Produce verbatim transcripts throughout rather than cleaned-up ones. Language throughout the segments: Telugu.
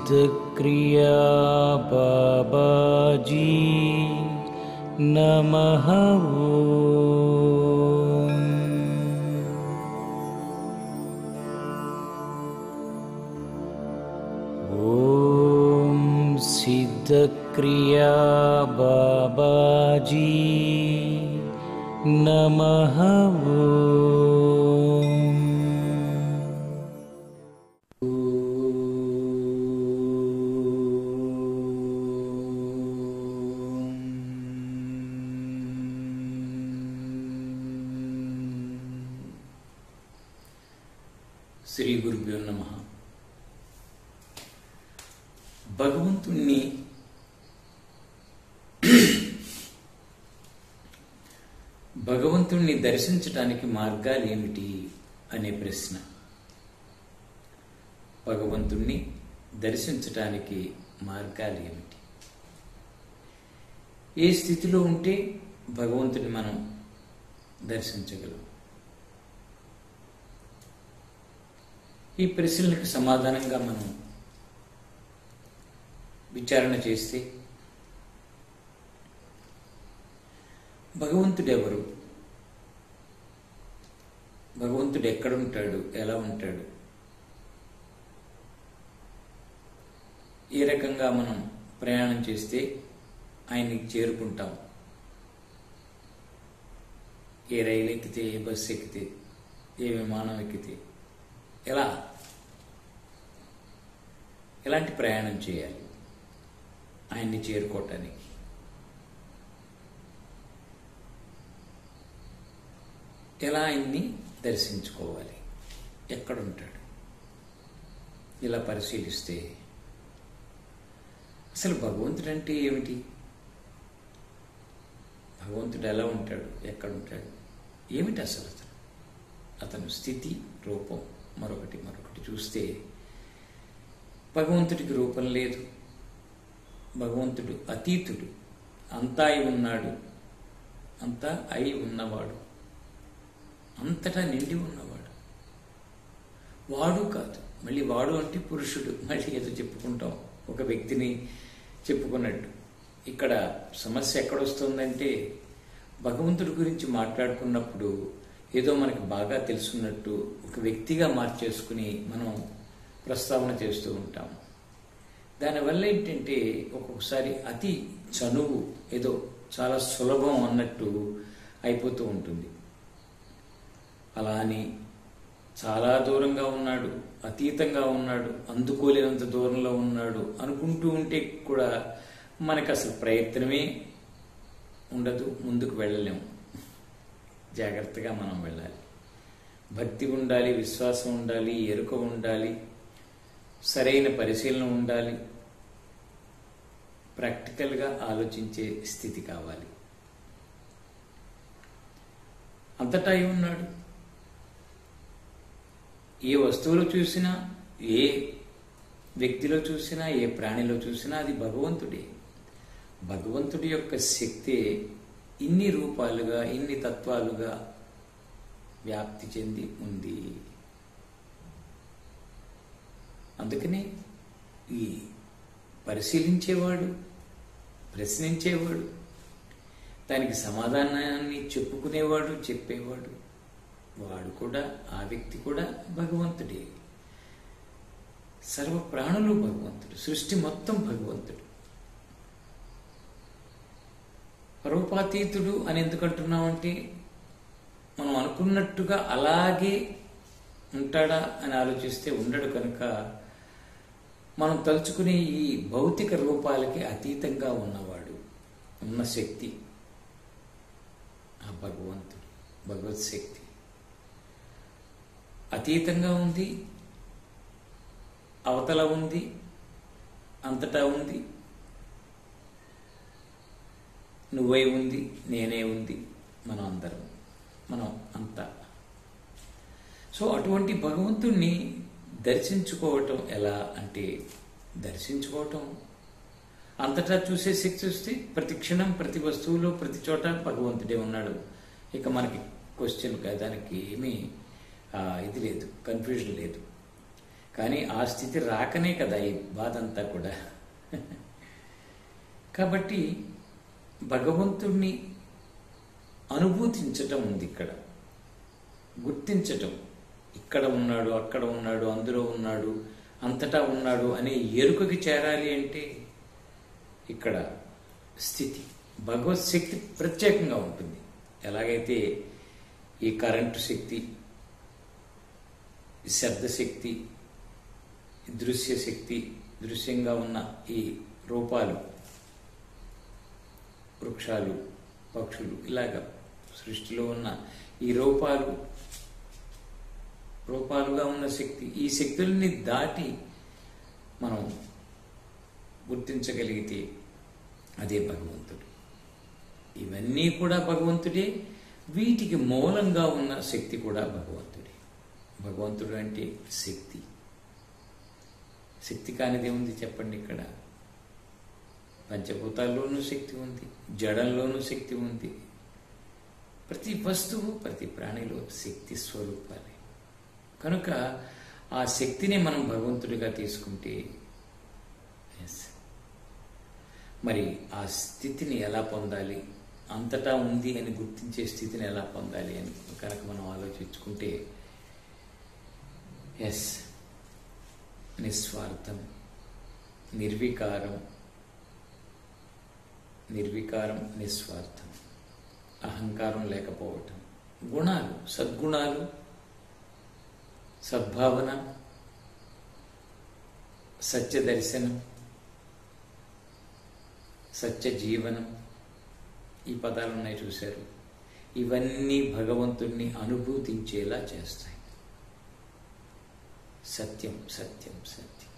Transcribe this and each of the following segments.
सिद्धक्रिया बाबाजी नमः ओम सिद्धक्रिया बाबाजी नमः శ్రీ గురుభ్యో నమః. భగవంతుణ్ణి భగవంతుణ్ణి దర్శించటానికి మార్గాలు ఏమిటి అనే ప్రశ్న. భగవంతుణ్ణి దర్శించటానికి మార్గాలు ఏమిటి? ఏ స్థితిలో ఉంటే భగవంతుని మనం దర్శించగలం? ఈ ప్రశ్నలకు సమాధానంగా మనం విచారణ చేస్తే భగవంతుడు ఎవరు, భగవంతుడు ఎక్కడుంటాడు, ఎలా ఉంటాడు, ఏ రకంగా మనం ప్రయాణం చేస్తే ఆయనకి చేరుకుంటాం, ఏ రైలు ఎక్కితే, ఏ బస్సు ఎక్కితే, ఏ విమానం ఎక్కితే, ఎలా ఎలాంటి ప్రయాణం చేయాలి ఆయన్ని చేరుకోవటానికి? ఎలా ఆయన్ని దర్శించుకోవాలి, ఎక్కడుంటాడు? ఇలా పరిశీలిస్తే అసలు భగవంతుడు అంటే ఏమిటి, భగవంతుడు ఎలా ఉంటాడు, ఎక్కడుంటాడు, ఏమిటి అసలు అతను అతను స్థితి, రూపం, మరొకటి మరొకటి చూస్తే భగవంతుడికి రూపం లేదు, భగవంతుడు అతీతుడు, అంతా అయి ఉన్నాడు, అంతా అయి ఉన్నవాడు, అంతటా నిండి ఉన్నవాడు, వాడు కాదు. మళ్ళీ వాడు అంటే పురుషుడు, మళ్ళీ ఏదో చెప్పుకుంటాం ఒక వ్యక్తిని చెప్పుకున్నట్టు. ఇక్కడ సమస్య ఎక్కడొస్తుందంటే భగవంతుడి గురించి మాట్లాడుకున్నప్పుడు ఏదో మనకి బాగా తెలుసున్నట్టు ఒక వ్యక్తిగా మార్చేసుకుని మనం ప్రస్తావన చేస్తూ ఉంటాం. దానివల్ల ఏంటంటే ఒక్కొక్కసారి అతి చనువు, ఏదో చాలా సులభం అన్నట్టు అయిపోతూ ఉంటుంది. అలా అని చాలా దూరంగా ఉన్నాడు, అతీతంగా ఉన్నాడు, అందుకోలేనంత దూరంలో ఉన్నాడు అనుకుంటూ ఉంటే కూడా మనకు అసలు ప్రయత్నమే ఉండదు, ముందుకు వెళ్ళలేము. జాగ్రత్తగా మనం వెళ్ళాలి. భక్తి ఉండాలి, విశ్వాసం ఉండాలి, ఎరుక ఉండాలి, సరైన పరిశీలన ఉండాలి, ప్రాక్టికల్గా ఆలోచించే స్థితి కావాలి. అంతటా అయి ఉన్నాడు. ఏ వస్తువులో చూసినా, ఏ వ్యక్తిలో చూసినా, ఏ ప్రాణిలో చూసినా అది భగవంతుడే. భగవంతుడి యొక్క శక్తే ఇన్ని రూపాలుగా, ఇన్ని తత్వాలుగా వ్యాప్తి చెంది ఉంది. అందుకనే ఈ పరిశీలించేవాడు, ప్రశ్నించేవాడు, దానికి సమాధానాన్ని చెప్పుకునేవాడు, చెప్పేవాడు, వాడు కూడా, ఆ వ్యక్తి కూడా భగవంతుడే. సర్వ ప్రాణులు భగవంతుడు, సృష్టి మొత్తం భగవంతుడు. రూపాతీతుడు అని ఎందుకంటున్నామంటే మనం అనుకున్నట్టుగా అలాగే ఉంటాడా అని ఆలోచిస్తే ఉండడు. కనుక మనం తలుచుకునే ఈ భౌతిక రూపాలకి అతీతంగా ఉన్నవాడు, ఉన్న శక్తి ఆ భగవంతుడు, భగవత్ శక్తి అతీతంగా ఉంది, అవతల ఉంది, అంతటా ఉంది, నువ్వై ఉంది, నేనే ఉంది, మనం అందరం, మనం అంతా. సో అటువంటి భగవంతుణ్ణి దర్శించుకోవటం ఎలా అంటే, దర్శించుకోవటం అంతటా చూసే శక్తి వస్తే ప్రతి క్షణం, ప్రతి వస్తువులో, ప్రతి చోట భగవంతుడే ఉన్నాడు. ఇక మనకి క్వశ్చన్ దానికి ఏమీ ఇది లేదు, కన్ఫ్యూజన్ లేదు. కానీ ఆ స్థితి రాకనే కదా ఈ బాధ అంతా కూడా. కాబట్టి భగవంతుణ్ణి అనుభూతించటం ఉంది ఇక్కడ, గుర్తించటం. ఇక్కడ ఉన్నాడు, అక్కడ ఉన్నాడు, అందులో ఉన్నాడు, అంతటా ఉన్నాడు అనే ఎరుకకి చేరాలి అంటే ఇక్కడ స్థితి, భగవత్ శక్తి ప్రత్యేకంగా ఉంటుంది. ఎలాగైతే ఈ కరెంటు శక్తి, శబ్దశక్తి, దృశ్య శక్తి, దృశ్యంగా ఉన్న ఈ రూపాలు, వృక్షాలు, పక్షులు, ఇలాగా సృష్టిలో ఉన్న ఈ రూపాలు, రూపాలుగా ఉన్న శక్తి, ఈ శక్తుల్ని దాటి మనం గుర్తించగలిగితే అదే భగవంతుడు. ఇవన్నీ కూడా భగవంతుడే, వీటికి మూలంగా ఉన్న శక్తి కూడా భగవంతుడే. భగవంతుడు అంటే శక్తి. శక్తి కానిదే ఉంది చెప్పండి? ఇక్కడ పంచభూతాల్లోనూ శక్తి ఉంది, జడంలోనూ శక్తి ఉంది. ప్రతి వస్తువు, ప్రతి ప్రాణిలో శక్తి స్వరూపాలే. కనుక ఆ శక్తిని మనం భగవంతుడిగా తీసుకుంటే, ఎస్, మరి ఆ స్థితిని ఎలా పొందాలి, అంతటా ఉంది అని గుర్తించే స్థితిని ఎలా పొందాలి అని కనుక మనం ఆలోచించుకుంటే, ఎస్, నిస్వార్థం, నిర్వికారం, నిర్వికారం, నిస్వార్థం, అహంకారం లేకపోవటం, గుణాలు, సద్గుణాలు, సద్భావన, సత్య దర్శనం, సత్య జీవనం, ఈ పదాలు ఉన్నాయి చూశారు. ఇవన్నీ భగవంతుణ్ణి అనుభూతించేలా చేస్తాయి. సత్యం, సత్యం, సత్యం,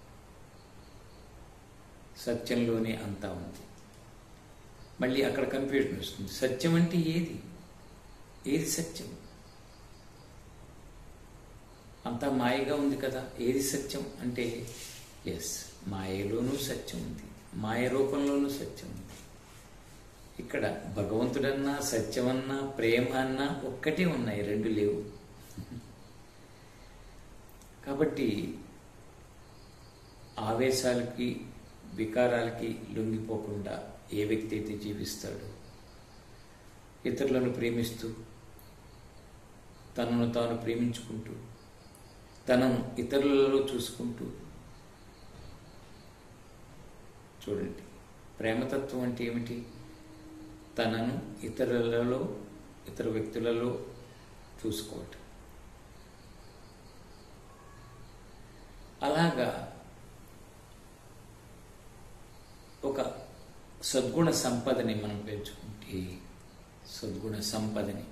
సత్యంలోనే అంతా ఉంది. మళ్ళీ అక్కడ కన్ఫ్యూజన్ వస్తుంది. సత్యం అంటే ఏది? ఏది సత్యం? అంతా మాయగా ఉంది కదా, ఏది సత్యం అంటే, ఎస్, మాయలోనూ సత్యం ఉంది, మాయ రూపంలోనూ సత్యం ఉంది. ఇక్కడ భగవంతుడన్నా, సత్యమన్నా, ప్రేమ అన్నా ఒక్కటే ఉన్నాయి, రెండు లేవు. కాబట్టి ఆవేశాలకి, వికారాలకి లొంగిపోకుండా ఏ వ్యక్తి అయితే జీవిస్తాడో, ఇతరులను ప్రేమిస్తూ, తనను తాను ప్రేమించుకుంటూ, తనను ఇతరులలో చూసుకుంటూ, చూడండి, ప్రేమతత్వం అంటే ఏమిటి? తనను ఇతరులలో, ఇతర వ్యక్తులలో చూసుకోవటం. అలాగా ఒక సద్గుణ సంపదని మనం పెంచుకుంటే, సద్గుణ సంపదని,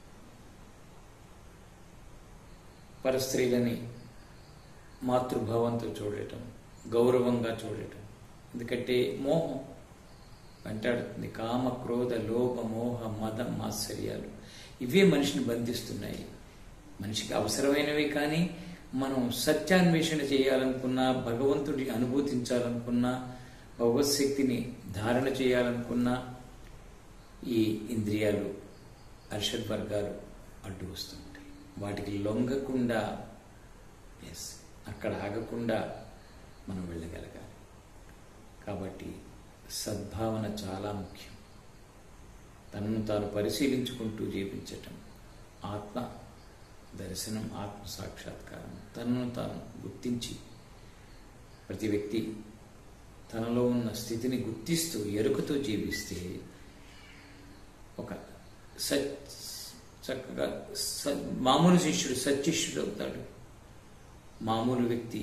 పరస్త్రీలని మాతృభావంతో చూడటం, గౌరవంగా చూడటం. ఎందుకంటే మోహం వెంటాడుతుంది. కామ, క్రోధ, లోభ, మోహ, మదం, మాత్సర్యాలు ఇవే మనిషిని బంధిస్తున్నాయి. మనిషికి అవసరమైనవి, కానీ మనం సత్యాన్వేషణ చేయాలనుకున్నా, భగవంతుడి అనుభూతించాలనుకున్నా, భగవత్ శక్తిని ధారణ చేయాలనుకున్నా, ఈ ఇంద్రియాలు, అర్షడ్ వర్గాలు అడ్డు వస్తుంటాయి. వాటికి లొంగకుండా, ఎస్, అక్కడ ఆగకుండా మనం వెళ్ళగలగాలి. కాబట్టి సద్భావన చాలా ముఖ్యం. తనను తాను పరిశీలించుకుంటూ జీవించటం, ఆత్మ దర్శనం, ఆత్మ సాక్షాత్కారం, తనను తాను గుర్తించి, ప్రతి వ్యక్తి తనలో ఉన్న స్థితిని గుర్తిస్తూ ఎరుకతో జీవిస్తే ఒక సత్ చక్కగా స మామూలు శిష్యుడు సత్శిష్యుడు అవుతాడు. మామూలు వ్యక్తి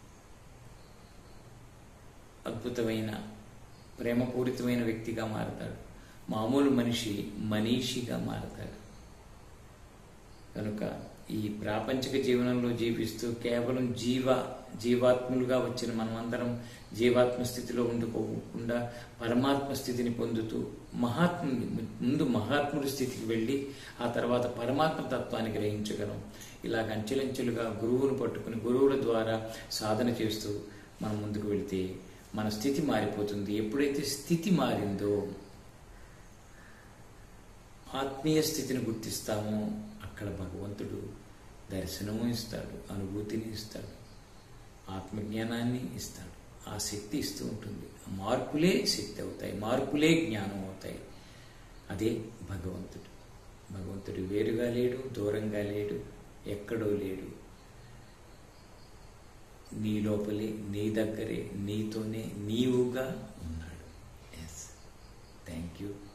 అద్భుతమైన ప్రేమపూరితమైన వ్యక్తిగా మారతాడు. మామూలు మనిషి మనీషిగా మారతాడు. కనుక ఈ ప్రాపంచిక జీవనంలో జీవిస్తూ కేవలం జీవ జీవాత్ములుగా వచ్చిన మనమందరం జీవాత్మ స్థితిలో ఉండిపోకుండా పరమాత్మ స్థితిని పొందుతూ, మహాత్ముని ముందు మహాత్ముడి స్థితికి వెళ్ళి ఆ తర్వాత పరమాత్మ తత్వాన్ని గ్రహించగలం. ఇలాగ అంచెలంచెలుగా గురువును పట్టుకుని గురువుల ద్వారా సాధన చేస్తూ మనం ముందుకు వెళితే మన స్థితి మారిపోతుంది. ఎప్పుడైతే స్థితి మారిందో, ఆత్మీయ స్థితిని గుర్తిస్తామో, అక్కడ భగవంతుడు దర్శనము ఇస్తాడు, అనుభూతిని ఇస్తాడు. ఆత్మజ్ఞానాన్ని ఇస్తాడు. ఆ శక్తి ఇస్తూ ఉంటుంది. మార్పులే శక్తి అవుతాయి, మార్పులే జ్ఞానం అవుతాయి. అదే భగవంతుడు. భగవంతుడు వేరుగా లేడు, దూరంగా లేడు, ఎక్కడో లేడు. నీ లోపలే, నీ దగ్గరే, నీతోనే నీవుగా ఉన్నాడు. Yes, thank you.